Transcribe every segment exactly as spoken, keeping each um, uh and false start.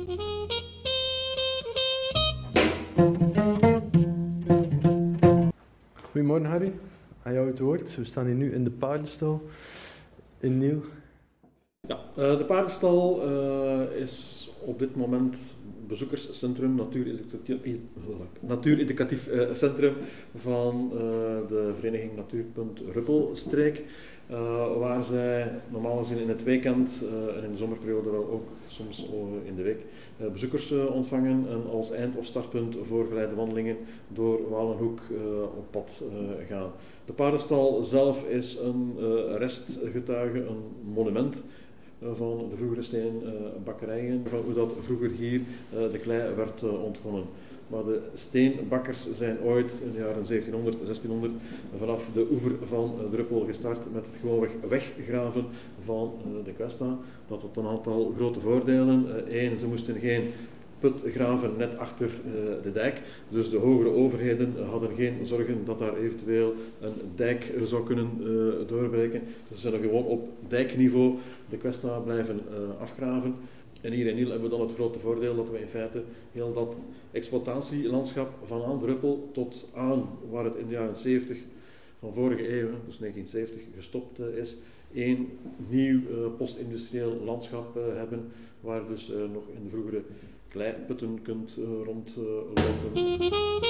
Goedemorgen Harry, aan jou het woord. We staan hier nu in de paardenstal in Niel. Ja, de paardenstal uh, is op dit moment bezoekerscentrum, natuureducatief, natuureducatief uh, centrum van uh, de vereniging Natuurpunt Ruppelstreek. Uh, waar zij normaal gezien in het weekend uh, en in de zomerperiode wel ook soms uh, in de week uh, bezoekers uh, ontvangen en als eind- of startpunt voor geleide wandelingen door Walenhoek uh, op pad uh, gaan. De paardenstal zelf is een uh, restgetuige, een monument uh, van de vroegere steenbakkerijen, uh, van hoe dat vroeger hier uh, de klei werd uh, ontgonnen. Maar de steenbakkers zijn ooit in de jaren zeventienhonderd, zestienhonderd vanaf de oever van de Ruppel gestart met het gewoonweg weggraven van de Questa. Dat had een aantal grote voordelen. Eén, ze moesten geen put graven net achter de dijk. Dus de hogere overheden hadden geen zorgen dat daar eventueel een dijk zou kunnen doorbreken. Dus ze zijn gewoon op dijkniveau de Questa blijven afgraven. En hier in Niel hebben we dan het grote voordeel dat we in feite heel dat exploitatielandschap van aan de Ruppel tot aan waar het in de jaren zeventig van vorige eeuw, dus negentien zeventig, gestopt is, één nieuw uh, postindustrieel landschap uh, hebben, waar dus uh, nog in de vroegere kleiputten kunt uh, rondlopen. Uh,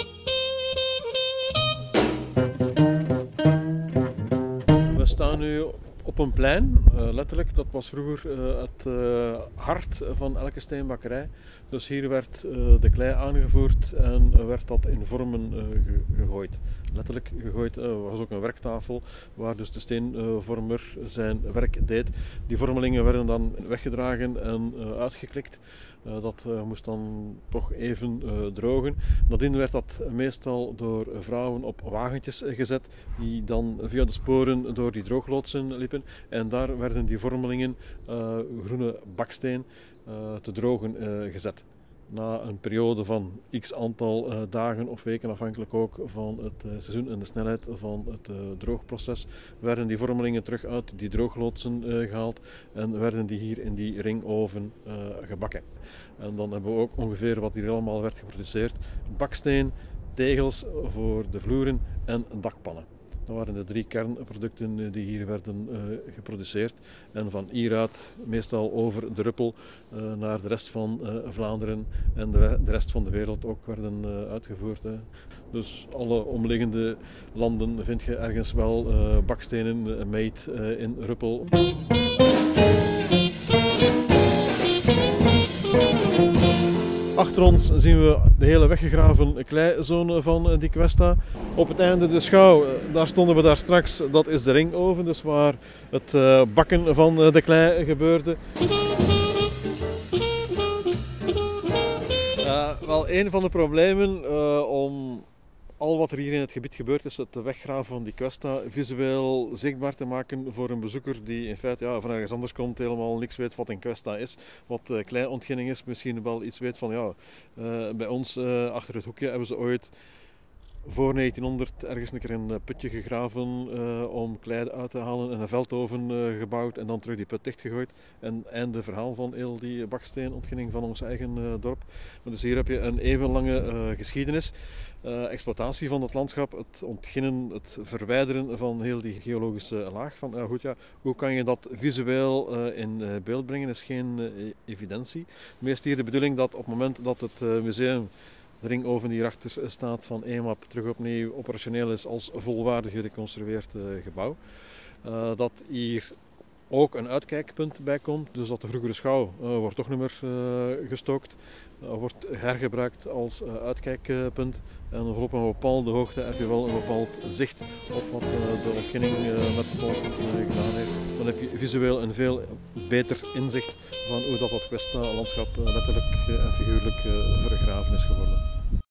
we staan nu op een plein, uh, letterlijk, dat was vroeger uh, het uh, hart van elke steenbakkerij. Dus hier werd uh, de klei aangevoerd en uh, werd dat in vormen uh, ge gegooid. Letterlijk gegooid. Er uh, was ook een werktafel waar dus de steenvormer uh, zijn werk deed. Die vormelingen werden dan weggedragen en uh, uitgeklikt. Uh, dat uh, moest dan toch even uh, drogen. Nadien werd dat meestal door vrouwen op wagentjes uh, gezet, die dan via de sporen door die droogloodsen liepen. En daar werden die vormelingen, uh, groene baksteen, uh, te drogen uh, gezet. Na een periode van x aantal uh, dagen of weken, afhankelijk ook van het uh, seizoen en de snelheid van het uh, droogproces, werden die vormelingen terug uit die droogloodsen uh, gehaald en werden die hier in die ringoven uh, gebakken. En dan hebben we ook ongeveer wat hier allemaal werd geproduceerd: baksteen, tegels voor de vloeren en dakpannen. Dat waren de drie kernproducten die hier werden uh, geproduceerd. En van hieruit meestal over de Ruppel uh, naar de rest van uh, Vlaanderen en de, de rest van de wereld ook werden uh, uitgevoerd. Hè. Dus alle omliggende landen vind je ergens wel uh, bakstenen uh, made uh, in Ruppel. Achter ons zien we de hele weggegraven kleizone van die Questa. Op het einde de schouw, daar stonden we daar straks, dat is de ringoven, dus waar het bakken van de klei gebeurde. Uh, wel, een van de problemen uh, om al wat er hier in het gebied gebeurt is het weggraven van die Questa visueel zichtbaar te maken voor een bezoeker die in feite ja, van ergens anders komt, helemaal niks weet wat een Questa is, wat uh, kleiontginning is, misschien wel iets weet van ja, uh, bij ons uh, achter het hoekje hebben ze ooit voor negentienhonderd ergens een keer een putje gegraven uh, om klei uit te halen en een veldoven uh, gebouwd en dan terug die put dichtgegooid. En einde verhaal van heel die baksteenontginning van ons eigen uh, dorp. Maar dus hier heb je een even lange uh, geschiedenis. Uh, exploitatie van het landschap, het ontginnen, het verwijderen van heel die geologische laag. Van, uh, goed, ja, hoe kan je dat visueel uh, in uh, beeld brengen is geen uh, evidentie. Meest hier de bedoeling dat op het moment dat het uh, museum, de ringoven die hierachter staat, van E M A P terug opnieuw operationeel is als volwaardig gereconstrueerd uh, gebouw. Uh, dat hier ook een uitkijkpunt bij komt, dus dat de vroegere schouw uh, wordt toch niet meer uh, gestookt, uh, wordt hergebruikt als uh, uitkijkpunt. En op een bepaalde hoogte heb je wel een bepaald zicht op wat uh, de ontginning uh, met de polshoek uh, gedaan heeft. Dan heb je visueel een veel beter inzicht van hoe dat, dat Questa-landschap uh, letterlijk uh, en figuurlijk uh, vergraven is geworden.